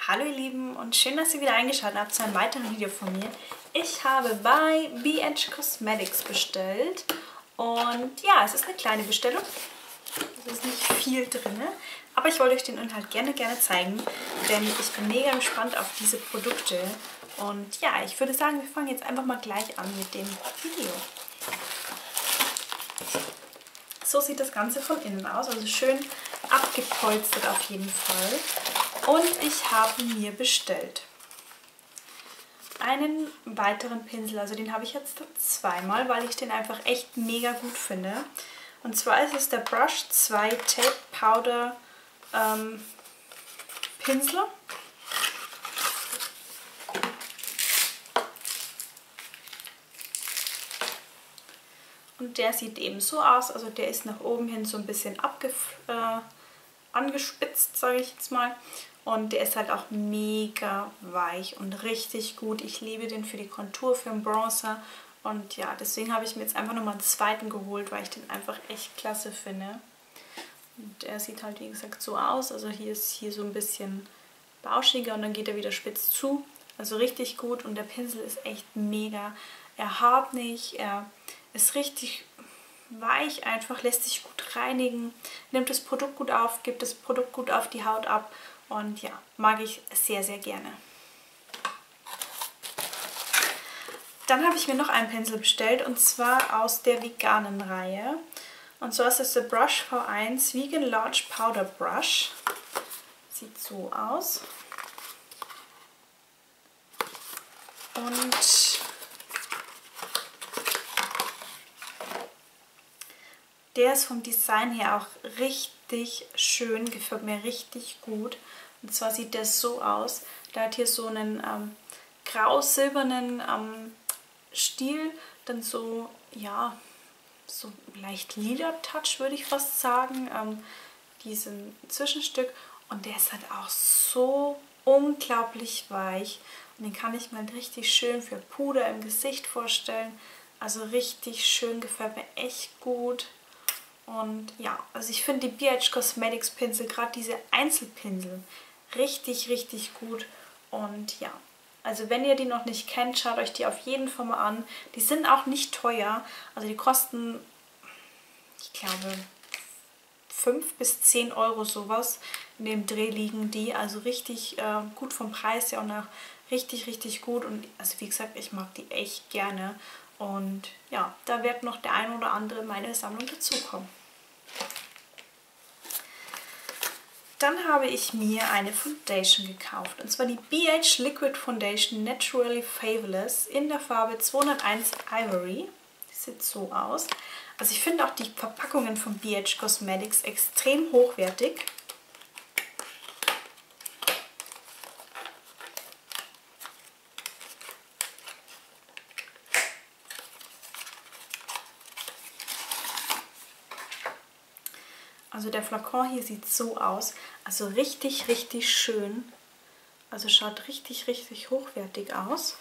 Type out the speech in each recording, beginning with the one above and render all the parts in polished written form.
Hallo ihr Lieben und schön, dass ihr wieder eingeschaltet habt zu einem weiteren Video von mir. Ich habe bei BH Cosmetics bestellt und ja, es ist eine kleine Bestellung. Es ist nicht viel drin, aber ich wollte euch den Inhalt gerne zeigen, denn ich bin mega gespannt auf diese Produkte. Und ja, ich würde sagen, wir fangen jetzt einfach mal gleich an mit dem Video. So sieht das Ganze von innen aus, also schön abgepolstert auf jeden Fall. Und ich habe mir bestellt einen weiteren Pinsel, also den habe ich jetzt zweimal, weil ich den einfach echt mega gut finde. Und zwar ist es der Brush 2 Tape Powder Pinsel. Und der sieht eben so aus, also der ist nach oben hin so ein bisschen angespitzt, sage ich jetzt mal. Und der ist halt auch mega weich und richtig gut. Ich liebe den für die Kontur, für den Bronzer. Und ja, deswegen habe ich mir jetzt einfach nochmal einen zweiten geholt, weil ich den einfach echt klasse finde. Und der sieht halt wie gesagt so aus. Also hier ist hier so ein bisschen bauschiger und dann geht er wieder spitz zu. Also richtig gut und der Pinsel ist echt mega. Er haart nicht, er ist richtig weich einfach, lässt sich gut reinigen, nimmt das Produkt gut auf, gibt das Produkt gut auf die Haut ab und ja, mag ich sehr gerne. Dann habe ich mir noch einen Pinsel bestellt und zwar aus der veganen Reihe. Und zwar ist es der Brush V1 Vegan Large Powder Brush. Sieht so aus. Und der ist vom Design her auch richtig schön, gefällt mir richtig gut. Und zwar sieht der so aus, der hat hier so einen grau-silbernen Stiel, dann so, ja, so leicht lila Touch würde ich fast sagen, diesen Zwischenstück. Und der ist halt auch so unglaublich weich. Und den kann ich mir halt richtig schön für Puder im Gesicht vorstellen. Also richtig schön, gefällt mir echt gut. Und ja, also ich finde die BH Cosmetics Pinsel, gerade diese Einzelpinsel, richtig gut. Und ja, also wenn ihr die noch nicht kennt, schaut euch die auf jeden Fall mal an. Die sind auch nicht teuer, also die kosten, ich glaube, 5 bis 10 Euro sowas. In dem Dreh liegen die, also richtig gut vom Preis her und auch richtig gut. Und also wie gesagt, ich mag die echt gerne. Und ja, da wird noch der ein oder andere in meine Sammlung dazukommen. Dann habe ich mir eine Foundation gekauft. Und zwar die BH Liquid Foundation Naturally Fabulous in der Farbe 201 Ivory. Die sieht so aus. Also ich finde auch die Verpackungen von BH Cosmetics extrem hochwertig. Also der Flakon hier sieht so aus, also richtig schön, also schaut richtig hochwertig aus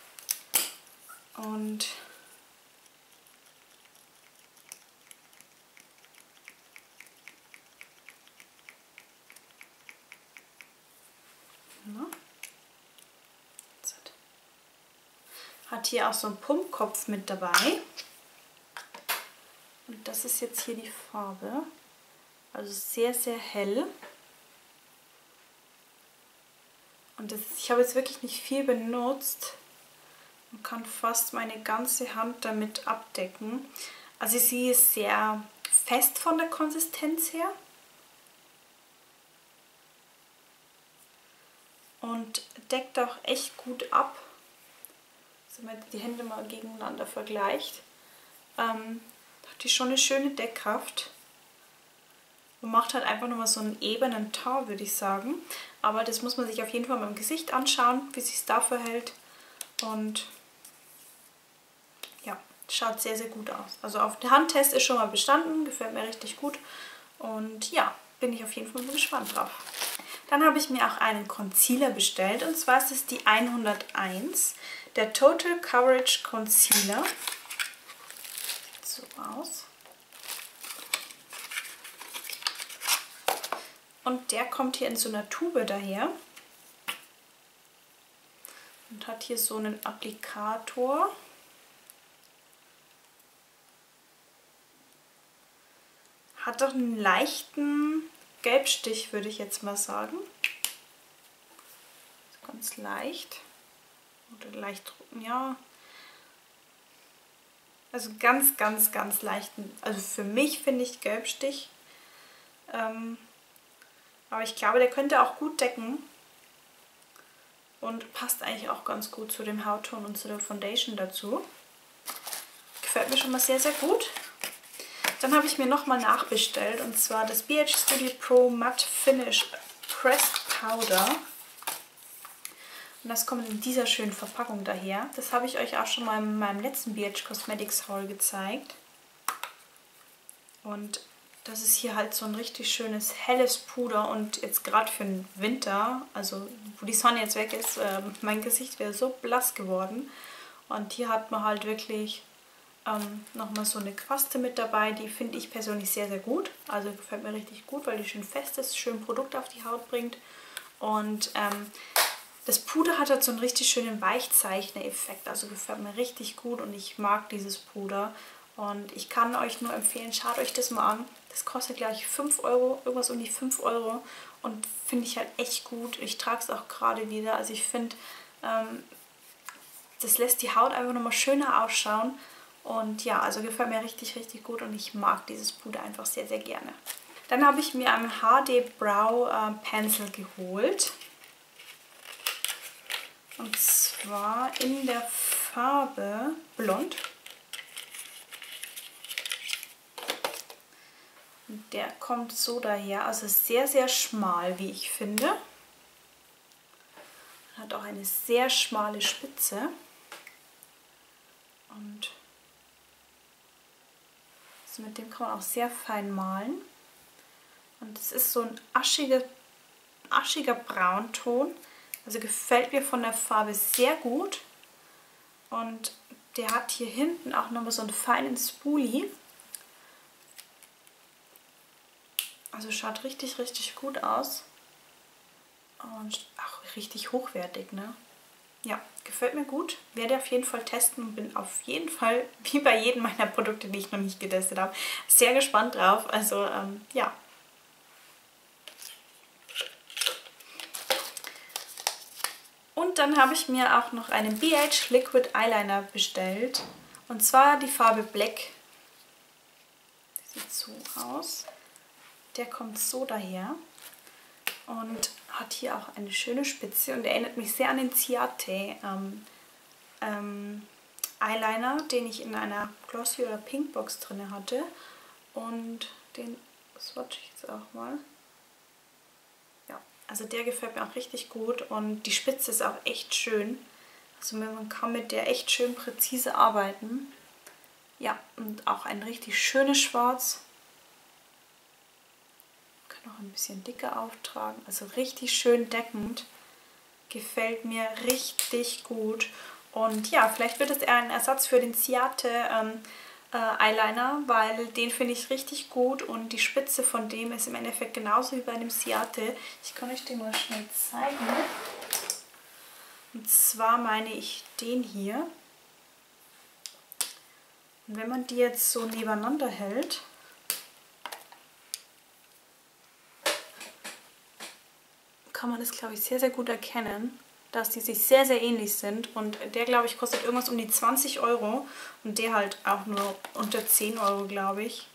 und hat hier auch so einen Pumpkopf mit dabei und das ist jetzt hier die Farbe. Also sehr hell. Und ich habe jetzt wirklich nicht viel benutzt. Man kann fast meine ganze Hand damit abdecken. Also sie ist sehr fest von der Konsistenz her. Und deckt auch echt gut ab. Also wenn man die Hände mal gegeneinander vergleicht, hat die schon eine schöne Deckkraft. Und macht halt einfach nochmal so einen ebenen Ton, würde ich sagen. Aber das muss man sich auf jeden Fall beim Gesicht anschauen, wie es sich da verhält. Und ja, schaut sehr gut aus. Also auf der Handtest ist schon mal bestanden, gefällt mir richtig gut. Und ja, bin ich auf jeden Fall gespannt drauf. Dann habe ich mir auch einen Concealer bestellt. Und zwar ist es die 101, der Total Coverage Concealer. Sieht so aus. Und der kommt hier in so einer Tube daher. und hat hier so einen Applikator. Hat doch einen leichten Gelbstich, würde ich jetzt mal sagen. Ganz leicht. Oder leicht, ja. Also ganz, ganz, ganz leichten. Also für mich finde ich Gelbstich. Aber ich glaube, der könnte auch gut decken. Und passt eigentlich auch ganz gut zu dem Hautton und zu der Foundation dazu. Gefällt mir schon mal sehr, sehr gut. Dann habe ich mir nochmal nachbestellt, und zwar das BH Studio Pro Matte Finish Pressed Powder. Und das kommt in dieser schönen Verpackung daher. Das habe ich euch auch schon mal in meinem letzten BH Cosmetics Haul gezeigt. Und das ist hier halt so ein richtig schönes helles Puder, und jetzt gerade für den Winter, also wo die Sonne jetzt weg ist, mein Gesicht wäre so blass geworden. Und hier hat man halt wirklich nochmal so eine Quaste mit dabei, die finde ich persönlich sehr, sehr gut. Also gefällt mir richtig gut, weil die schön fest ist, schön Produkt auf die Haut bringt. Und das Puder hat halt so einen richtig schönen Weichzeichner-Effekt, also gefällt mir richtig gut und ich mag dieses Puder. Und ich kann euch nur empfehlen, schaut euch das mal an. Das kostet, glaube ich, 5 Euro, irgendwas um die 5 Euro, und finde ich halt echt gut. Ich trage es auch gerade wieder, also ich finde, das lässt die Haut einfach nochmal schöner ausschauen. Und ja, also gefällt mir richtig, richtig gut und ich mag dieses Puder einfach sehr, sehr gerne. Dann habe ich mir einen HD Brow Pencil geholt. Und zwar in der Farbe Blond. Und der kommt so daher, also sehr, sehr schmal, wie ich finde. Hat auch eine sehr schmale Spitze. Und mit dem kann man auch sehr fein malen. Und es ist so ein aschiger Braunton. Also gefällt mir von der Farbe sehr gut. Und der hat hier hinten auch nochmal so einen feinen Spoolie. Also schaut richtig, richtig gut aus. Und auch richtig hochwertig, ne? Ja, gefällt mir gut. Werde auf jeden Fall testen und bin auf jeden Fall, wie bei jedem meiner Produkte, die ich noch nicht getestet habe, sehr gespannt drauf. Also, ja. Und dann habe ich mir auch noch einen BH Liquid Eyeliner bestellt. Und zwar die Farbe Black. Die sieht so aus. Der kommt so daher. Und hat hier auch eine schöne Spitze und erinnert mich sehr an den Ciate Eyeliner, den ich in einer Glossy oder Pink Box drin hatte. Und den swatche ich jetzt auch mal. Ja, also der gefällt mir auch richtig gut und die Spitze ist auch echt schön. Also man kann mit der echt schön präzise arbeiten. Ja, und auch ein richtig schönes Schwarz. Noch ein bisschen dicker auftragen, also richtig schön deckend, gefällt mir richtig gut. Und ja, vielleicht wird es eher ein Ersatz für den Ciate Eyeliner, weil den finde ich richtig gut und die Spitze von dem ist im Endeffekt genauso wie bei dem Ciate. Ich kann euch den mal schnell zeigen. Und zwar meine ich den hier. Und wenn man die jetzt so nebeneinander hält, kann man das, glaube ich, sehr, sehr gut erkennen, dass die sich sehr, sehr ähnlich sind. Und der, glaube ich, kostet irgendwas um die 20 Euro und der halt auch nur unter 10 Euro, glaube ich.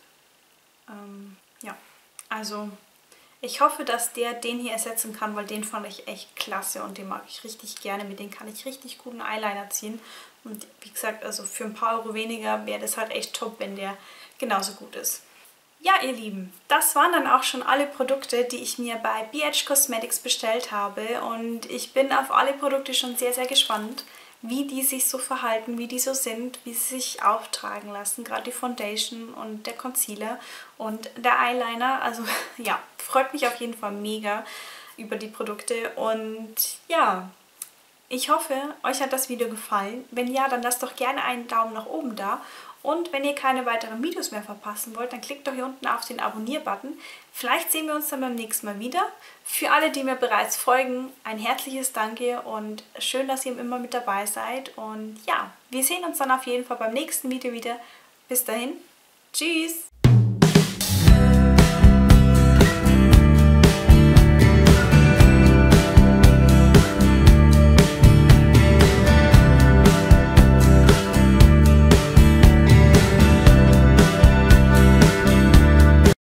Ja, also ich hoffe, dass der den hier ersetzen kann, weil den fand ich echt klasse und den mag ich richtig gerne. Mit dem kann ich richtig guten Eyeliner ziehen. Und wie gesagt, also für ein paar Euro weniger wäre das halt echt top, wenn der genauso gut ist. Ja, ihr Lieben, das waren dann auch schon alle Produkte, die ich mir bei BH Cosmetics bestellt habe. Und ich bin auf alle Produkte schon sehr, sehr gespannt, wie die sich so verhalten, wie die so sind, wie sie sich auftragen lassen. Gerade die Foundation und der Concealer und der Eyeliner. Also ja, freut mich auf jeden Fall mega über die Produkte. Und ja, ich hoffe, euch hat das Video gefallen. Wenn ja, dann lasst doch gerne einen Daumen nach oben da. Und wenn ihr keine weiteren Videos mehr verpassen wollt, dann klickt doch hier unten auf den Abonnier-Button. Vielleicht sehen wir uns dann beim nächsten Mal wieder. Für alle, die mir bereits folgen, ein herzliches Danke und schön, dass ihr immer mit dabei seid. Und ja, wir sehen uns dann auf jeden Fall beim nächsten Video wieder. Bis dahin, tschüss!